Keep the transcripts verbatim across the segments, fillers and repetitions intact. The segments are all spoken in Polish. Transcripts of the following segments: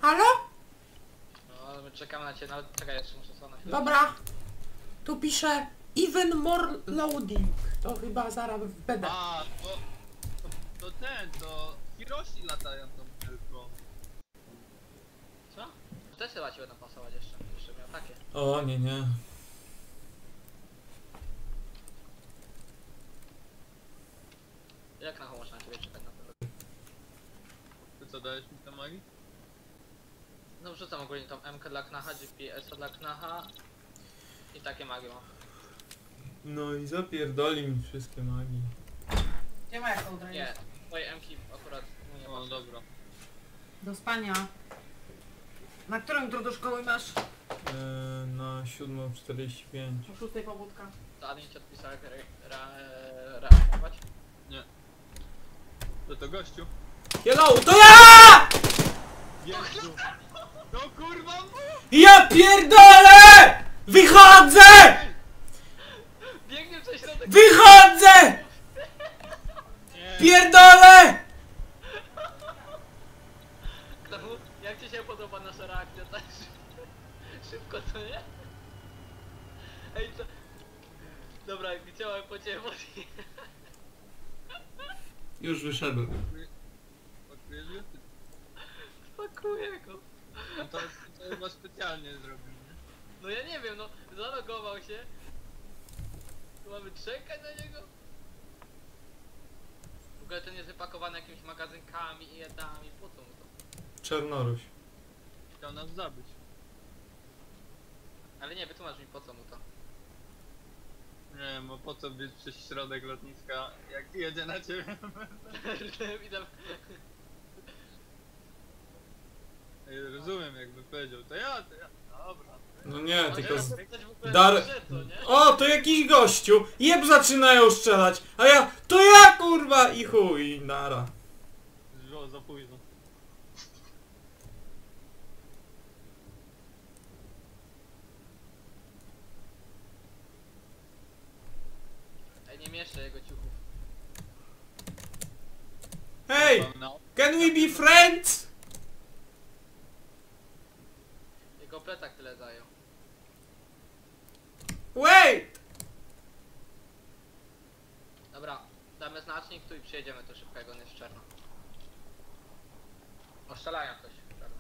Halo? No, my czekamy na ciebie, nawet czekaj, jeszcze muszę sobie na chwilę. Dobra. Tu pisze even more loading. To chyba zaraz będę. A, to, to, to ten, to Hiroshi latają tą helką. Co? Też chyba ci będą pasować jeszcze, jeszcze miał takie. O, nie, nie. Jak na chuj można na ciebie czekać na ten? Ty co, dajesz mi tę magii? No wrzucam ogólnie tą M K dla Knacha, G P S dla Knacha i takie magie mam. No i zapierdoli mi wszystkie magii. Nie ma jak to Nie, twoje M-ki akurat mu nie O, pasują. dobra. Do spania. Na którą jutro do szkoły masz? Eee, na siódmą czterdzieści pięć. O szóstej pobudka. To admin ci odpisał jak re, re, reagować? To to gościu. Hello, to ja! Jezu! No kurwa! Ja pierdolę! Wychodzę! Biegnie przez środek! Wychodzę! Nie! Pierdolę! Knachu, jak ci się podoba nasza reakcja? Tak szybko, co nie? Ej, co? Dobra, chciałem po ciebie wody. Już wyszedłem. Odkryjesz go? Pakuję go. No to, to chyba specjalnie zrobił, nie? No ja nie wiem, no zalogował się. Tu mamy czekać na niego? W ogóle ten jest wypakowany jakimiś magazynkami i jedami, po co mu to? Czarnoruś. Chciał nas zabić. Ale nie, wytłumacz mi po co mu to. Nie wiem, bo po co biec przez środek lotniska, jak jedzie na ciebie? Widzę. Ej, rozumiem, jakby powiedział, to ja, to ja. Dobra. No nie, tylko z... Dar- Dar... nie? O, to jakiś gościu! Jeb zaczynają strzelać, a ja... To ja kurwa! I chuj, nara. O, za późno. Ej, nie mieszczę jego ciuchów. Hey! No. Can we be friends? Jego plecak tyle zajął. Wait! Dobra, damy znacznik tu i przyjedziemy tu szybko, jak on jest czarno. Oszczelają ktoś czarno.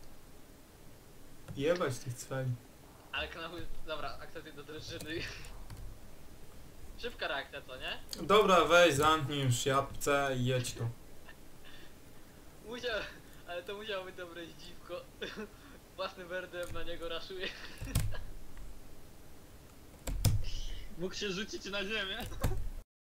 Jebać tych cweli. Ale kanały, dobra, akceptuj do drużyny. Szybka reakcja, co nie? Dobra, weź, zamknij już jabłce i jedź tu. Musiał, ale to musiało być dobre dziwko. Własnym werdem na niego raszuje. Mógł się rzucić na ziemię.